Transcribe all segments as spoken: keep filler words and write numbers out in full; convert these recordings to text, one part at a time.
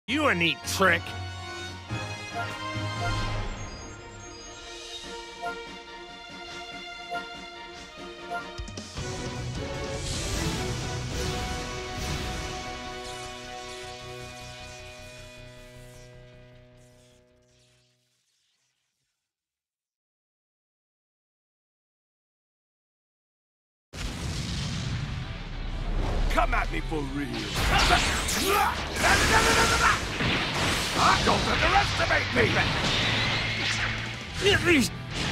You a neat trick. Come at me for real. Don't underestimate me! At least...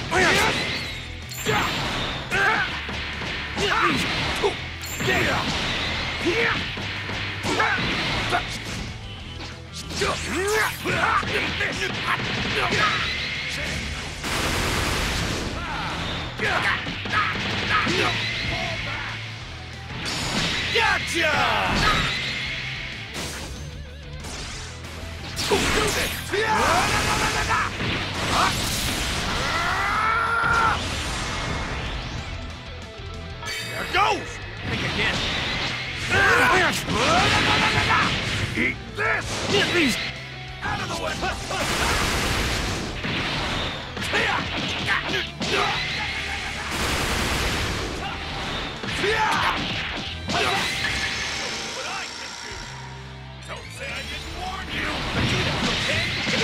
Gotcha! Do this! There goes! Think again. Eat this! At least... Out of the way! Don't say I didn't warn you! Vegeta, okay?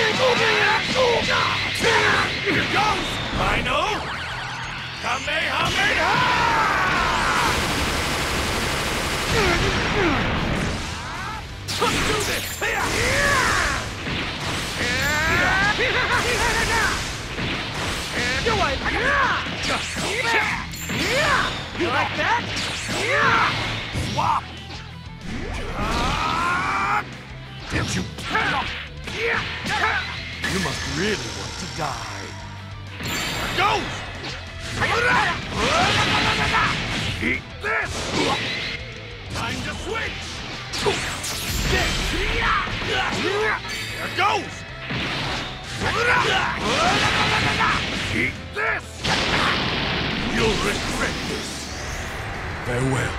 Here goes! I know! Kamehameha! Let's do this! You like You like that? Swap! Did you? You must really want to die. There goes! Eat this! Time to switch! There goes! Eat this! You'll regret this. Farewell.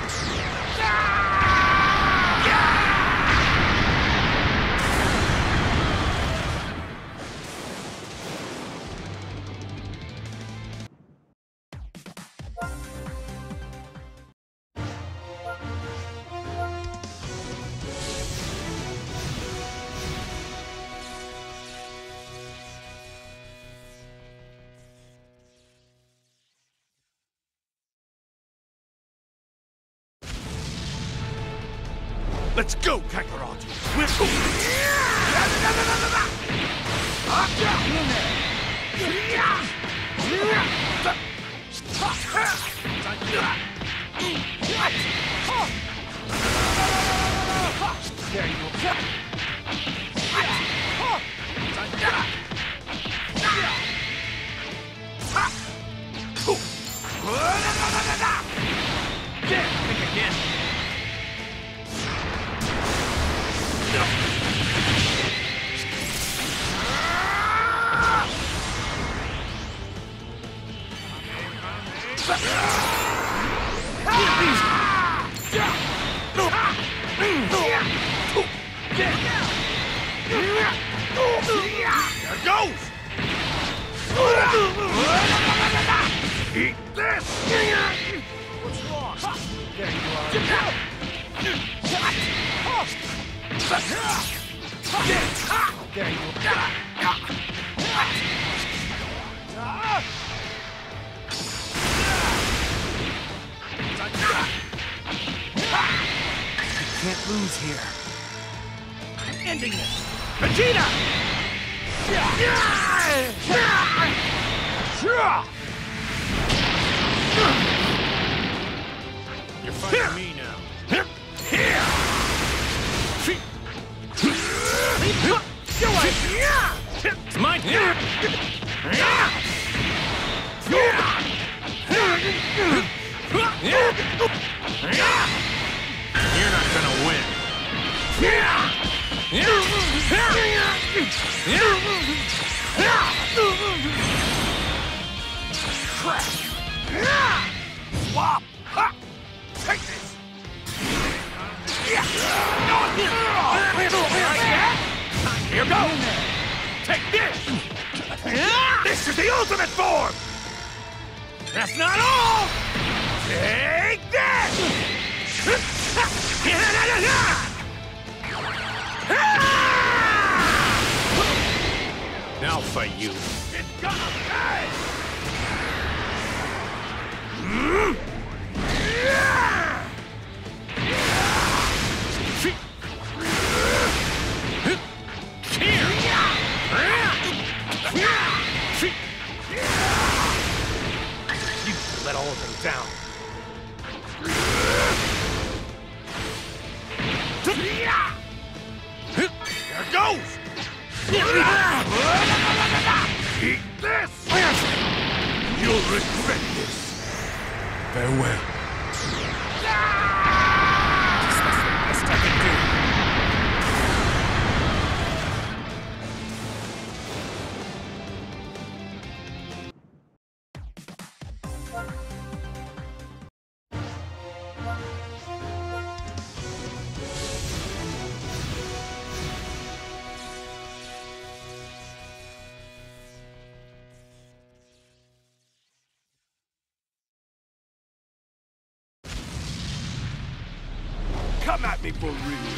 Let's go, Kakarot! We're There you go. There! Think again. There goes! Eat this! What's wrong? There you are. There you Can't lose here. I'm ending this. Vegeta! You're fighting me now. It's mine. You're not gonna win. Swap! Ha! Take this! Here goes! Take this! This is the ultimate form! That's not all! Take this! Now for you. It's gonna pay! You let all of them down. There it goes! Eat this! You'll regret this. Farewell. This must be the best I can do. Come at me for real.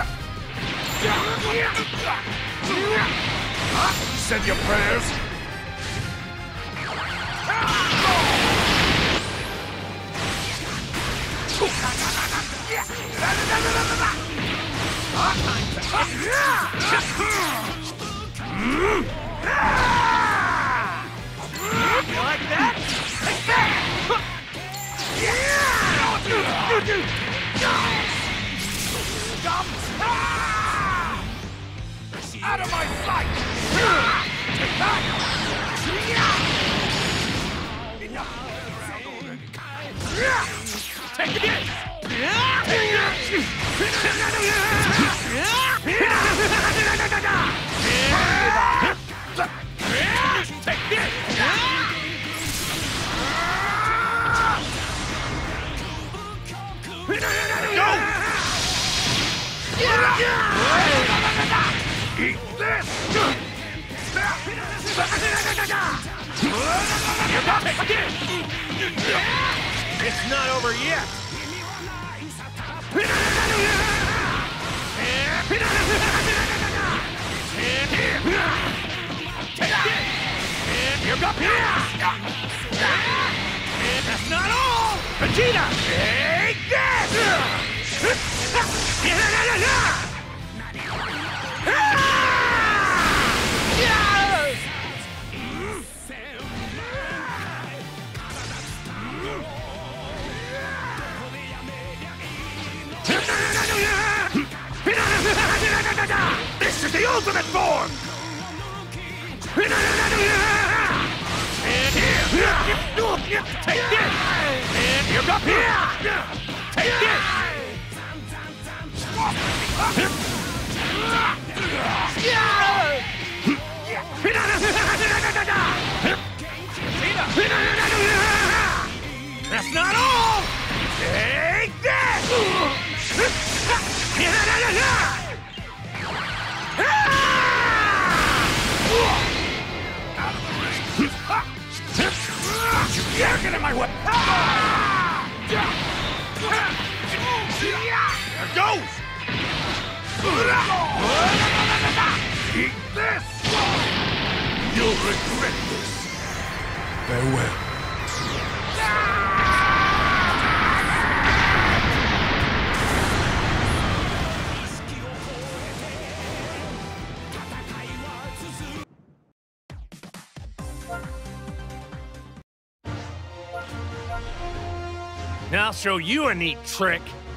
Said your prayers. You like that? Take that! Out of my sight! Take that! Take this! Take this! Go! Eat this! It's not over yet! Take this! You got That's not all! Vegeta! Take this! This is the ultimate form! And here! Take this! And you got here! Take this! That's not all! Take this! You dare get in my way! There it goes! Eat this! You'll regret this. Farewell. Now I'll show you a neat trick.